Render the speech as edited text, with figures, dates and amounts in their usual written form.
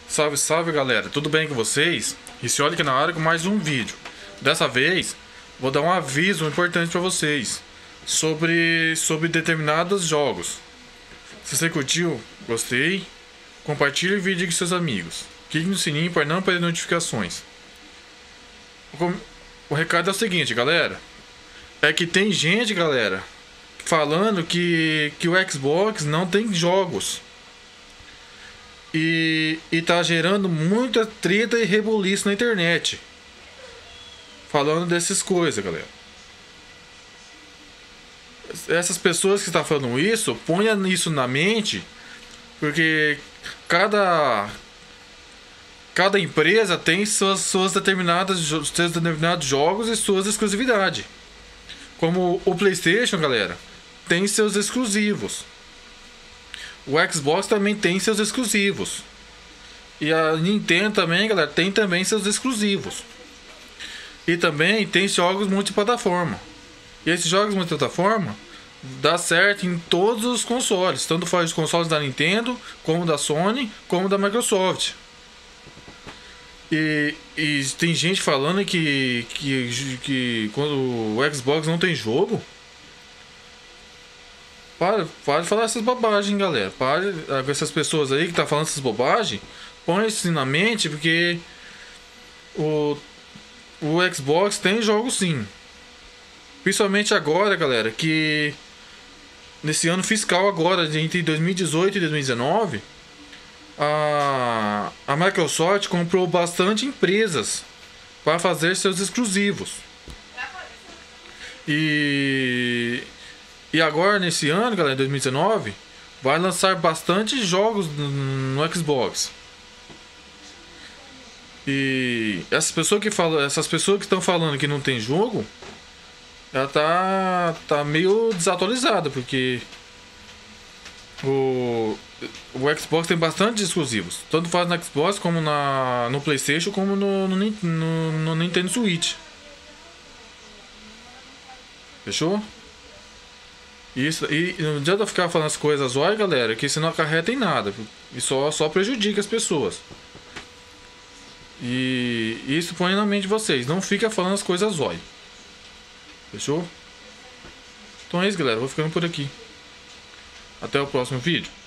Salve, salve galera, tudo bem com vocês? E se olha aqui na área com mais um vídeo. Dessa vez, vou dar um aviso importante para vocês sobre determinados jogos. Se você curtiu, gostei, compartilhe o vídeo com seus amigos. Clique no sininho para não perder notificações. O recado é o seguinte, galera. É que tem gente, galera, falando que o Xbox não tem jogos. E tá gerando muita treta e rebuliço na internet. Falando dessas coisas, galera. Essas pessoas que estão falando isso, ponha isso na mente. Porque cada empresa tem seus determinados jogos e suas exclusividades. Como o PlayStation, galera, tem seus exclusivos. O Xbox também tem seus exclusivos. E a Nintendo também, galera, tem também seus exclusivos. E também tem jogos multiplataforma. E esses jogos multiplataforma dá certo em todos os consoles. Tanto faz os consoles da Nintendo, como da Sony, como da Microsoft. E tem gente falando que quando o Xbox não tem jogo. Para de falar essas bobagens, galera. Para com essas pessoas aí que tá falando essas bobagens. Põe isso na mente, porque o Xbox tem jogos sim. Principalmente agora, galera, que nesse ano fiscal agora, entre 2018 e 2019, a Microsoft comprou bastante empresas para fazer seus exclusivos. E agora, nesse ano, galera, 2019, vai lançar bastante jogos no Xbox. E essas pessoas que estão falando que não tem jogo, ela tá meio desatualizada, porque o Xbox tem bastante exclusivos. Tanto faz no Xbox, como no PlayStation, como no Nintendo Switch. Fechou? Isso, e não adianta ficar falando as coisas, olha galera, que isso não acarreta em nada. E só prejudica as pessoas. E isso põe na mente de vocês. Não fica falando as coisas zóio. Fechou? Então é isso, galera. Vou ficando por aqui. Até o próximo vídeo.